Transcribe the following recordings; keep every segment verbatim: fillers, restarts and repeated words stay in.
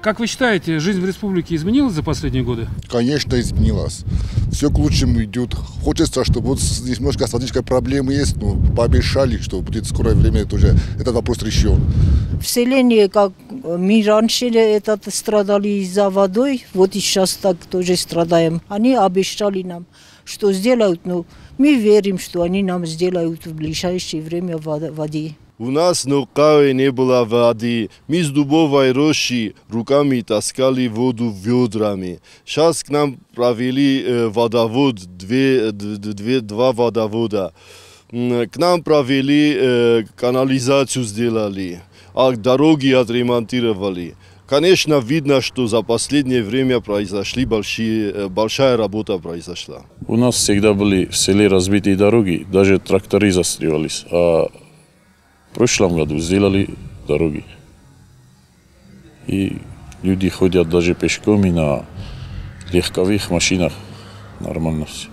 Как вы считаете, жизнь в республике изменилась за последние годы? Конечно, изменилась. Все к лучшему идет. Хочется, чтобы вот здесь немножко с водичкой проблемы есть, но пообещали, что будет в скорое время тоже этот вопрос решен. В селении, как мы раньше этот страдали за водой, вот и сейчас так тоже страдаем. Они обещали нам, что сделают, но мы верим, что они нам сделают в ближайшее время воды. У нас на Нокаве не было воды. Мы с дубовой рощи руками таскали воду ведрами. Сейчас к нам провели э, водовод, две, две, два водовода. К нам провели э, канализацию сделали, а дороги отремонтировали. Конечно, видно, что за последнее время произошли большие, большая работа произошла. У нас всегда были в селе разбитые дороги, даже тракторы застревались. А в прошлом году сделали дороги. И люди ходят даже пешком и на легковых машинах. Нормально все.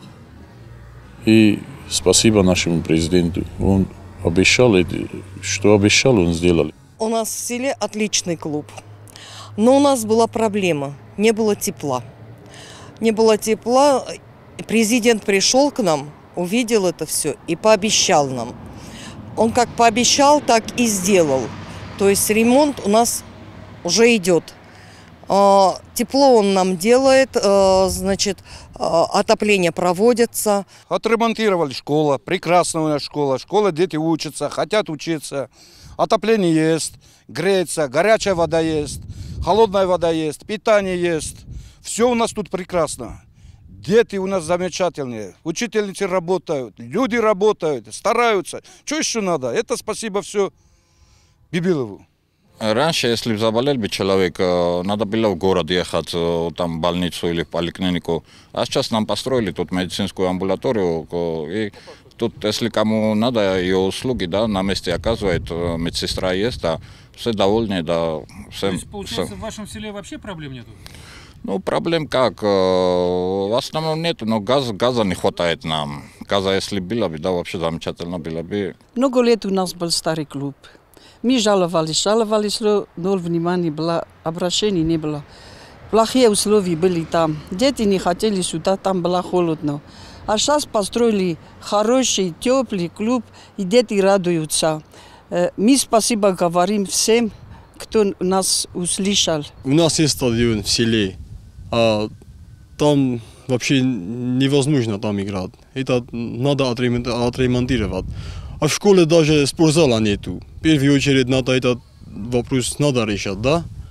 И спасибо нашему президенту. Он обещал, что обещал, он сделал. У нас в селе отличный клуб. Но у нас была проблема. Не было тепла. Не было тепла. Президент пришел к нам, увидел это все и пообещал нам. Он как пообещал, так и сделал. То есть ремонт у нас уже идет. Тепло он нам делает, значит, отопление проводится. Отремонтировали школу, прекрасная у нас школа. Школа, дети учатся, хотят учиться. Отопление есть, греется, горячая вода есть, холодная вода есть, питание есть. Все у нас тут прекрасно. Дети у нас замечательные, учительницы работают, люди работают, стараются. Что еще надо? Это спасибо все Бибилову. Раньше, если заболел бы человек, надо было в город ехать, там в больницу или в поликлинику. А сейчас нам построили тут медицинскую амбулаторию. И тут, если кому надо ее услуги, да, на месте оказывает, медсестра есть, да, все довольны, да. Все, То есть, получается, все. в вашем селе вообще проблем нету? Ну, проблем как? В основном нет, но газ, газа не хватает нам. Газа, если было бы, да, вообще замечательно было бы. Много лет у нас был старый клуб. Мы жаловались, жаловались, но внимания было, обращений не было. Плохие условия были там. Дети не хотели сюда, там было холодно. А сейчас построили хороший, теплый клуб, и дети радуются. Мы спасибо говорим всем, кто нас услышал. У нас есть стадион в селе, а там вообще невозможно там играть. Это надо отремонтировать. А в школе даже спортзала нету. В первую очередь надо этот вопрос надо решать, да?